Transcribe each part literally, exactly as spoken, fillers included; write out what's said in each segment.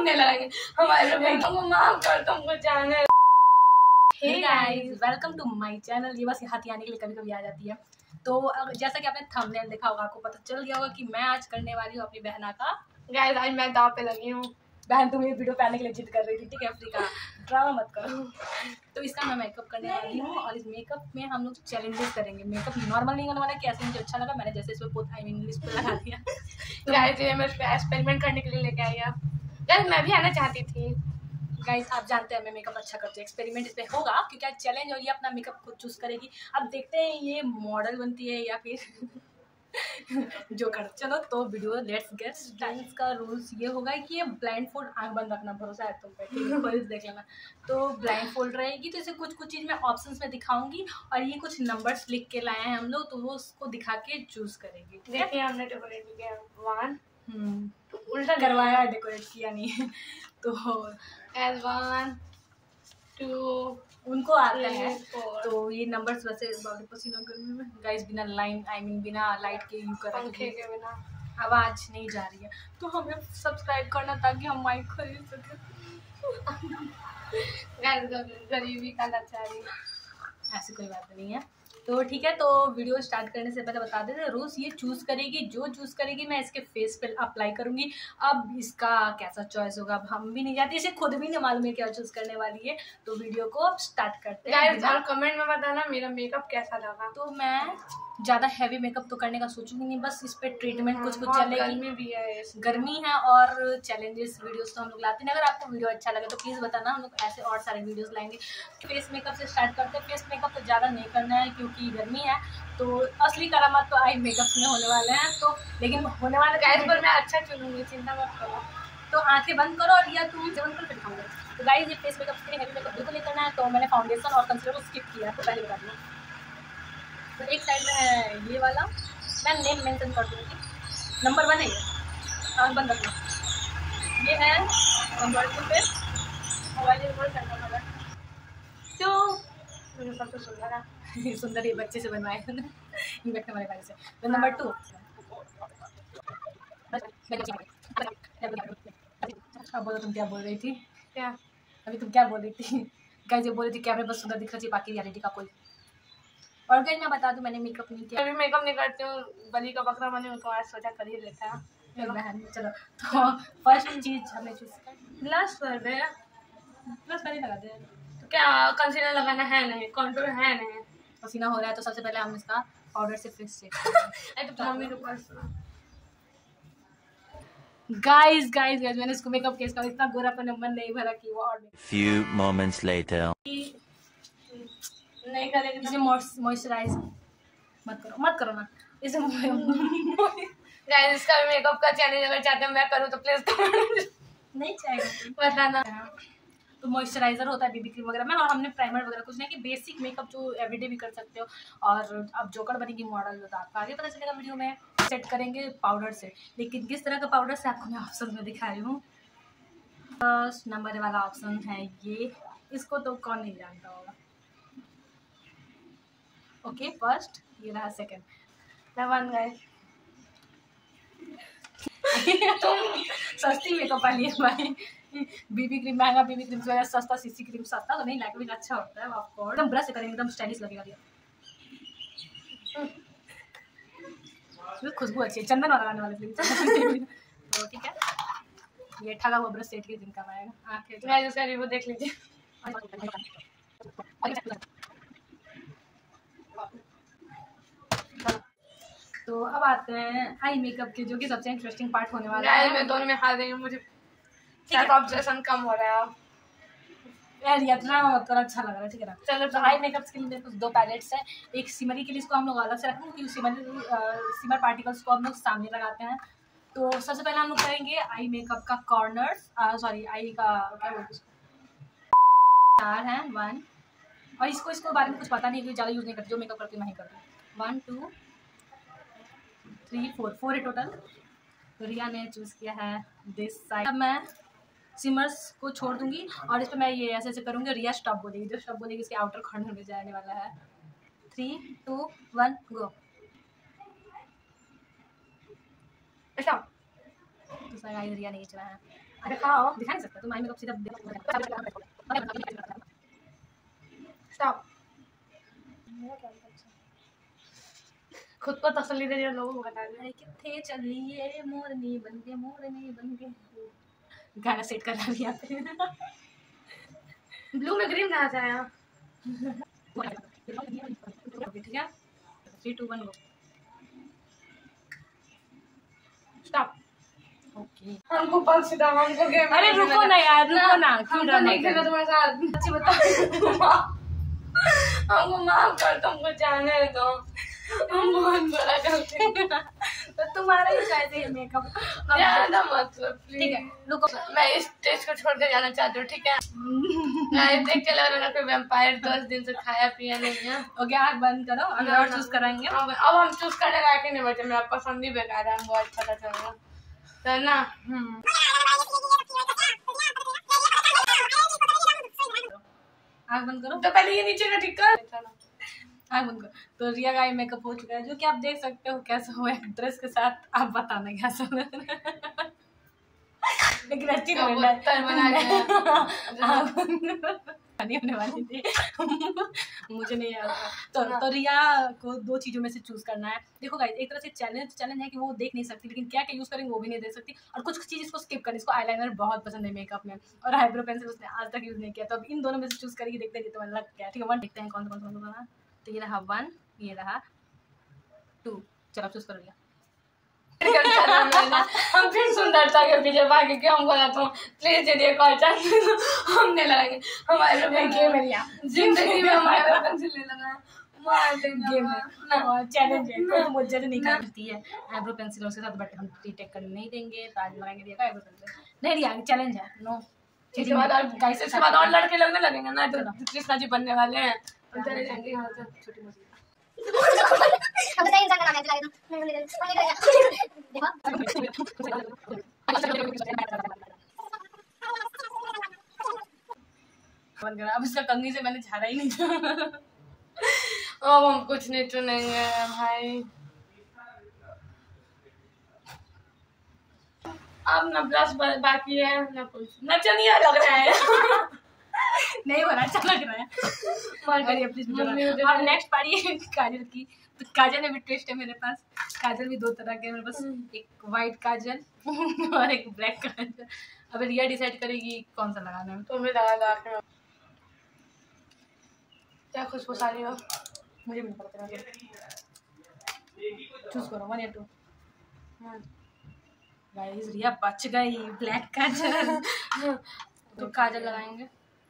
Thumbnail लगाएंगे हमारे बेटों को माफ कर तुमको जाने। Hey guys, welcome to my channel. ये बस हाथी आने के लिए कभी कभी आ जाती है। तो जैसा कि आपने थंबनेल देखा होगा, आपको पता चल गया होगा कि मैं आज करने वाली हूँ अपनी बहना का। गाइस आज मैं दाव पे लगी हूँ। बहन तुम ये वीडियो पे आने के लिए जिद कर रही थी, ठीक है? अफ्रीका ड्रामा मत करो। तो इसका मैं मेकअप करने वाली हूँ और इस मेकअप में हम लोग चैलेंजेस करेंगे। मेकअप नॉर्मल नहीं होने वाला, कि ऐसे मुझे अच्छा लगा मैंने जैसे इसमें पोत आई मीन इस पे लगा दिया। तो गाइस ये मैं एक्सपेरिमेंट करने के लिए लेके आई हूँ। गाइस मैं भी आना चाहती थी। गाइस आप जानते हैं मैं मेकअप अच्छा करती हूँ। एक्सपेरिमेंट इस पे होगा क्योंकि आज चैलेंज और ये अपना मेकअप खुद चूज करेगी। अब देखते हैं ये मॉडल बनती है या फिर जो कर। चलो तो वीडियो लेट्स गेट स्टार्ट। का रूल्स ये होगा कि ये ब्लाइंड फोल्ड, आंख बंद रखना, भरोसा है तुम पे, ठीक है? देख लेना। तो ब्लाइंड फोल्ड रहेगी, तो इसे कुछ कुछ चीज़ मैं ऑप्शंस में दिखाऊंगी और ये कुछ नंबर्स लिख के लाए हैं हम लोग, तो वो उसको दिखा के चूज करेगी। देखिए हमने डेकोरेट किया वन हम्म उल्टा करवाया, डेकोरेट किया नहीं। तो एज वन टू उनको आता है। तो ये नंबर्स वैसे बॉडी पसीना गर्मी में गाइस बिना लाइन आई मीन बिना लाइट के यू कर पंखे के बिना आवाज नहीं जा रही है। तो हमें सब्सक्राइब करना ताकि हम माइक खरीद सके। गाइस गरीबी का लाचारी, ऐसी कोई बात नहीं है। तो ठीक है, तो वीडियो स्टार्ट करने से पहले बता देते हैं रूल्स। ये चूज़ करेगी, जो चूज़ करेगी मैं इसके फेस पे अप्लाई करूंगी। अब इसका कैसा चॉइस होगा अब हम भी नहीं जानते, इसे खुद भी नहीं मालूम है क्या चूज़ करने वाली है। तो वीडियो को अब स्टार्ट करते हैं। गाइस और कमेंट में बताना मेरा मेकअप कैसा लगा। तो मैं ज़्यादा हैवी मेकअप तो करने का सोचूंगी नहीं, बस इस पे ट्रीटमेंट कुछ कुछ चलेगी। गर्मी भी है, गर्मी है और चैलेंजेस वीडियोस तो हम लोग लाते हैं। अगर आपको वीडियो अच्छा लगे तो प्लीज़ बताना, हम लोग ऐसे और सारे वीडियोस लाएंगे। फेस मेकअप से स्टार्ट करते हैं। फेस मेकअप तो ज़्यादा नहीं करना है क्योंकि गर्मी है, तो असली करामात तो आई मेकअप में होने वाले हैं। तो लेकिन होने वाले गाइस पर मैं अच्छा चुनूंगी, चिंता मत करो। तो आंखें बंद करो और या तुम जवन कर दिखाऊंगा। तो गाइस ये फेस मेकअप के लिए हैवी मेकअप बिल्कुल नहीं करना है, तो मैंने फाउंडेशन और कंसीलर को स्किप किया, तो पहले बता दूँ। तो एक साइड में है ये वाला, मैं नेम मेंशन कर दूँगी। नंबर वन है ये, आँख बंद रखना। ये है नंबर टू पे मोबाइल नंबर करना वाला। तो मुझे सबसे सुंदर है सुंदर ये बच्चे से बनवाए इन्वेक्ट हमारे भाई से। तो नंबर टू, अब बोलो तुम क्या बोल रही थी? क्या अभी तुम क्या बोल रही थी? गाइस ये बोल रही थी कैमरे बस सुंदर दिखना चाहिए, बाकी रियलिटी का कोई। और गाइस मैं बता दूं मैंने मेकअप नहीं किया, अभी मेकअप नहीं करती हूँ, बलि का बकरा बनी हूँ, तो आज सोचा कर ही लेता है। चलो बहन चलो। तो फर्स्ट चीज हमने चूज कर ब्लश कर दे, प्लस पहले लगा दे। तो क्या कंसीलर लगाना है नहीं, कंटूर है नहीं, पसीना हो रहा है, तो सबसे पहले हम इसका पाउडर से फेस चेक करेंगे। तो मम्मी के पास गाइस गाइस गाइस मैंने इसको मेकअप किया, इसका इतना गोरापन मन नहीं भरा कि वो और few moments later नहीं करेगी। इसे मॉइस्चराइज मत करो मत करो ना इसे। गाइस इसका भी मेकअप का चैलेंज अगर चाहते हैं मैं करूँ तो प्लीज कमेंट नहीं चाहिए बताना। तो मॉइस्चराइजर होता है बीबी क्रीम वगैरह में, और हमने प्राइमर वगैरह कुछ नहीं, कि बेसिक मेकअप जो एवरीडे भी कर सकते हो। और अब जोकर बनेगी मॉडल, तो आपको आगे पता चलेगा वीडियो में। सेट करेंगे पाउडर से, लेकिन किस तरह का पाउडर से आपको मैं ऑप्शन में दिखा रही हूँ। फर्स्ट नंबर वाला ऑप्शन है ये, इसको तो कौन नहीं जानता होगा। ओके फर्स्ट ये रहा, सेकेंड वन गाइस सस्ती मेकअप वाली है भाई। बीबी क्रीम महंगा, बीबी क्रीम से सस्ता, सीसी क्रीम सस्ता तो नहीं, लाइट अच्छा होता है आपको। एकदम ब्रश से करेंगे एकदम स्टाइलिश लगेगा। खुशबू अच्छी है, चंदन वाला लगाने वाले। तो ठीक है, ये ठगा हुआ ब्रश सेट के दिन का आएगा। आंखें गाइस इसका रिव्यू देख लीजिए। तो अब आते हैं आई मेकअप के, जो कि सबसे इंटरेस्टिंग पार्ट होने वाला है। है। मैं दोनों में हार रही हूँ, मुझे शायद ऑब्जेक्शन कम हो रहा है यार ये इतना मतलब अच्छा लग रहा है, ठीक है ना? चलो तो आई मेकअप के लिए मेरे पास दो पैलेट्स हैं। एक सिमरी के लिए, इसको हम लोग अलग से रखेंगे क्योंकि सिमरी सिमर पार्टिकल्स को हम लोग सामने लगाते हैं। तो सबसे पहले हम लोग करेंगे आई मेकअप का कॉर्नर्स, सॉरी आई का क्या बोलते हैं, चार हैं वन। और इसको इसको बारे में कुछ पता नहीं, ज़्यादा यूज़ नहीं करती, जो मेकअप करती मैं ही करती हूँ। One two three four four है टोटल। तो रिया ने चूज़ किया है दिस साइड। अब मैं सिमर्स को छोड़ दूंगी और इस पर मैं ये ऐसे ऐसे करूँगी। रिया स्टॉप बोलेगी, जो स्टॉप बोलेगी इसके आउटर कॉर्नर में जाने वाला है। Three two one go. तो सर रिया नहीं चला है। दिखाओ। दिखा नहीं सकता तुम, आई मेकअप सीधा स्टॉप। खुद को तसल्ली दे रही है, लोगों को बता रही है। कितने चलिए मोरनी बन के, मोरनी बन के। गाना सेट करना भी यहाँ पे। ब्लू में ग्रीन कहाँ से आया? ठीक है, three two one go. Stop. Okay, हमको पक्ष दो, हमको गेम। अरे रुको ना यार, रुको ना, क्यों हमको ड्रामा नहीं खेलना तुम्हारे साथ। अच्छी बताओ। हमको माफ कर, तुमको जाने दो, हम बहुत बड़ा गलती। तो तुम्हारा ही शायद ये मेकअप। ज्यादा मतलब ठीक है, रुको, मैं इस स्टेज को छोड़ के जाना चाहती हूँ, ठीक है? गाइस देख के लग रहा है कोई वैम्पायर दस दिन से खाया पिया नहीं है। ओके, आँख बंद करो, अगर और चूज कराएंगे। अब अब हम चूज करने लायक ही नहीं बचे, मेरा पसंद ही बेकार है, हमको आज पता चल रहा है ना। हम्म, आँख बंद करो, तो पहले ये नीचे का ठीक कर। आँख बंद करो। तो रिया का आई मेकअप हो चुका है, जो कि आप देख सकते हो कैसा हुआ है ड्रेस के साथ। आप बताना कैसा लग रहा है। लेकिन अच्छी लग रहा कबूतर बना है। नहीं होने वाली थी। मुझे नहीं आता। तो तो रिया को दो चीजों में से चूज करना है। देखो गाइस, एक तरह से चैलेंज चैलेंज है कि वो देख नहीं सकती, लेकिन क्या क्या यूज करेंगे वो भी नहीं देख सकती। और कुछ चीज इसको स्किप करनी। इसको आईलाइनर बहुत पसंद है मेकअप में, और आईब्रो पेंसिल उसने आज तक यूज नहीं किया। तो अब इन दोनों में से चूज करेगी, देखते हैं तो लग क्या। ठीक है, वन देखते हैं कौन सा कौन सा कौन सा। तो ये रहा वन, ये रहा टू। चलो चूज कर लिया। हम फिर सुंदरता के पीछे भागे क्यों? हमको ना तुम प्लीज ये कॉल चाहते हम नहीं लगाएंगे। हमारे गेम है, जिंदगी में हमारे पेंसिल नहीं लगाया, मार देंगे। गेम है, चैलेंज है, तो मुझे जज नहीं करती है आईब्रो पेंसिल उसके साथ, बट हम रीटेक करने नहीं देंगे। तो आज लगाएंगे रिया का आईब्रो पेंसिल। नहीं रिया, चैलेंज है, नो। इसके बाद और गाइस इसके बाद और लड़के लगने लगेंगे ना, तो कृष्णा जी बनने वाले हैं, हम चले जाएंगे यहाँ से। छोटी मोटी अब बताइए इंसान का नाम याद दिला देना। मैं देखो अब इसका कंघी से मैंने झाड़ा ही नहीं था। अब हम कुछ नहीं चुनेंगे भाई। अब ना ब्लश बाकी है ना कुछ, नचनिया लग रहा है। नहीं बना, अच्छा लग रहा है। प्लीज। और नेक्स्ट पारी है काजल की। तो काजल में भी ट्विस्ट है मेरे पास। काजल भी दो तरह के मेरे पास, एक वाइट काजल और एक ब्लैक काजल। अब रिया डिसाइड करेगी कौन सा लगाना है। तुम भी लगा लो आखिर। क्या खुशबू सारी हो? मुझे भी नहीं पता। चूज करो वन या टू। गाइस रिया बच गई, ब्लैक काजल। तो काजल लगाएंगे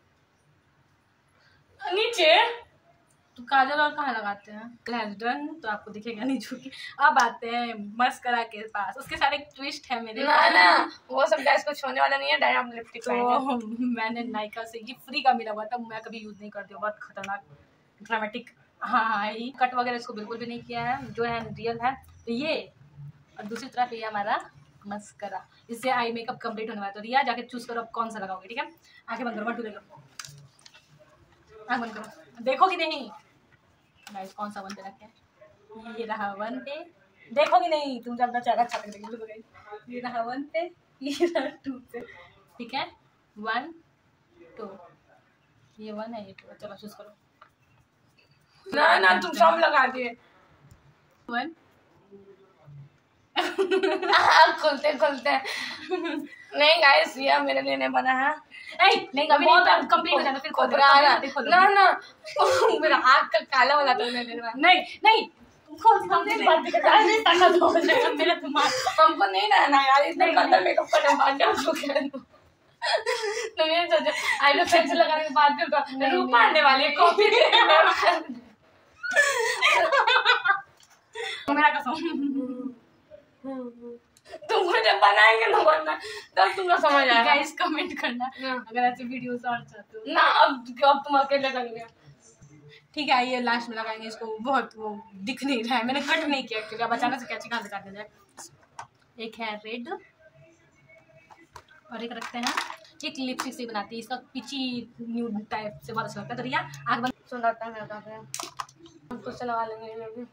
नीचे। तो काजल और कहाँ लगाते हैं? डन। तो आपको दिखेगा नहीं झुकी। अब आते हैं मस्करा के पास। उसके साथ एक ट्विस्ट है मेरे ना ना वो सब गैस कुछ होने वाला नहीं है, डायरेक्ट हम लिपस्टिक तो मैंने नायका से ये फ्री का मिला हुआ था, मैं कभी यूज नहीं करती हूँ। बहुत खतरनाक ड्रामेटिक। हाँ, ये कट वगैरह इसको बिल्कुल भी नहीं किया है, जो है रियल है। तो ये, और दूसरी तरफ ये हमारा मस्करा। इससे आई मेकअप कंप्लीट होने वाला है। तो रिया जाके चूज करो अब कौन सा लगाओगे। ठीक है, आंखें बंद करो, वन टू ले लो। आँख बंद करो, देखो कि नहीं गाइस कौन सा वन पे रखे हैं। ये रहा वन पे, देखो कि नहीं तुम जब चेहरा अच्छा लग रही है। ये रहा वन पे, ये रहा टू पे। ठीक है, वन टू, ये वन है ये टू। चलो चूज करो। ना ना तुम सब लगा दिए। वन खुलते खुलते नहीं गाइस, ये मेरे लिए नहीं बना है। नहीं नहीं, कभी नहीं, कंप्लीट हो जाना फिर खोल दो। ना ना मेरा आँख का काला वाला तो नहीं देना। नहीं नहीं, खोल हमने बात नहीं ताकत हो जाएगा मेरा दिमाग। हमको नहीं रहना यार, इतने गंदा मेकअप करने बाद जाओ तो क्या तो ये सोचो आईब्रो पेंसिल लगाने के बाद फिर रूप आने वाली है कॉपी मेरा कसम। तुमको जब बनाएंगे ना बनना तब तुमको समझ आएगा। गाइस कमेंट करना अगर ऐसे वीडियोस और चाहते हो ना। अब अब तुम अकेले लग रहे हो। ठीक है, ये लास्ट में लगाएंगे इसको। बहुत वो दिख नहीं रहा है, मैंने कट नहीं किया क्योंकि अब अचानक से कैची कहाँ से काट दिया जाए। एक है रेड और एक रखते हैं, एक लिपस्टिक से बनाती है, इसका पिची न्यूड टाइप से बहुत अच्छा लगता है। तो रिया आँख बंद सुंदरता है मेरा है, हम खुद से लगा लेंगे। ये लोग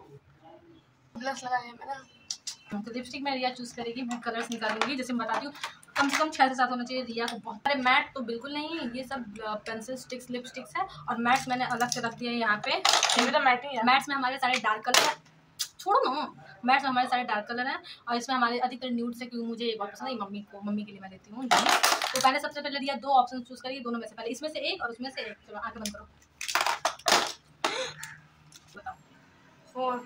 ब्लश लगाया है मेरा। तो लिपस्टिक में रिया चूज करेगी, मैं कलर्स निकालूंगी जैसे मैं बताती हूँ। कम से कम छः से सात होना चाहिए। रिया को बहुत सारे मैट तो बिल्कुल नहीं, ये सब पेंसिल स्टिक्स लिपस्टिक्स है। और मैट्स मैंने अलग से रख दिया है यहाँ पे। ये भी तो मैट ही है। मैट्स में हमारे सारे डार्क कलर है, छोड़ो ना, मैट्स में हमारे सारे डार्क कलर हैं। और इसमें हमारे अधिकतर न्यूड से, क्योंकि मुझे एक और पसंद है, मम्मी को मम्मी के लिए मैं लेती हूँ। तो पहले सबसे पहले रिया दो ऑप्शन चूज करिए, दोनों में से पहले इसमें से एक और उसमें से एक। चलो आंखें बंद करो, बताओ। फोर।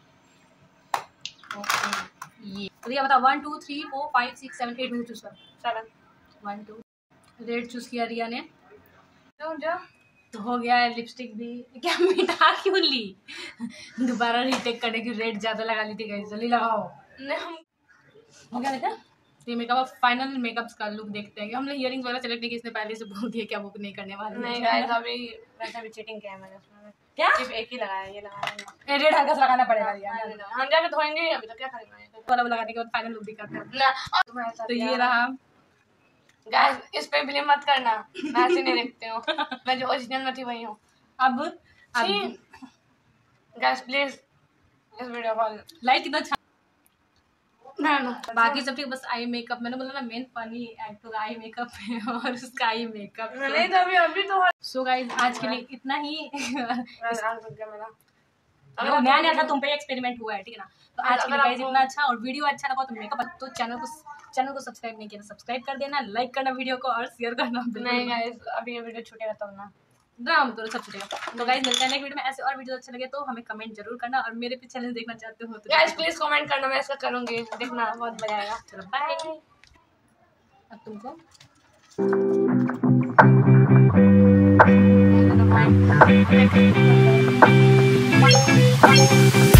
ये रिया बताओ, one two three four five six seven eight में चूज करो। Seven. One two red choose किया रिया ने, जो जो तो हो गया है लिपस्टिक भी। क्या मिटा क्यों ली? दोबारा रीटेक करने की, रेड ज़्यादा लगा ली थी, गई जल्दी लगाओ। हो गया बेटा। तो ये मेकअप फाइनल मेकअप का लुक देखते हैं कि हमने इयरिंग्स वगैरह सेलेक्ट नहीं की, इसने पहले से बोल दिया क्या बुक नहीं करने वाली। नहीं गाइस, अभी वैसे भी चीटिंग किया है मैंने उसमें। क्या सिर्फ एक ही लगाया, ये लगाया। रेड हल्का सा लगाना पड़ेगा रिया। हम जाके धोएंगे, अभी तो क्या करेंगे। वाला लगाने के बाद फाइनल लुक दिखाते हैं। ना तो ये रहा गाइस, इस पे ब्लेम मत करना, मैं ऐसे नहीं देखती हूँ, मैं जो ओरिजिनल में थी वही हूँ। अब अब गाइस प्लीज इस वीडियो को लाइट कितना अच्छा। ना ना बाकी सब ठीक, बस आई मेकअप मैंने बोला ना, main funny actor eye makeup है और उसका आई मेकअप। नहीं तो अभी अभी तो सो गाइस आज के लिए इतना ही। आराम से गया मेरा। अगर नया नया था, तुम पे एक्सपेरिमेंट हुआ है, ठीक है ना। तो आज के लिए गाइस इतना अच्छा, और वीडियो अच्छा लगा तो मेकअप तो चैनल को चैनल को सब्सक्राइब नहीं किया तो सब्सक्राइब कर देना, लाइक करना वीडियो को और शेयर करना। नहीं गाइस, अभी ये वीडियो छूटेगा तब ना, ड्राम तो सब छूटेगा। तो गाइस मिलते हैं नेक्स्ट वीडियो में। ऐसे और वीडियो अच्छे लगे तो हमें कमेंट जरूर करना, और मेरे पे चैनल देखना चाहते हो तो गाइस प्लीज कमेंट करना, मैं इसका करूंगी, देखना बहुत मजा आएगा। चलो बाय। अब तुमको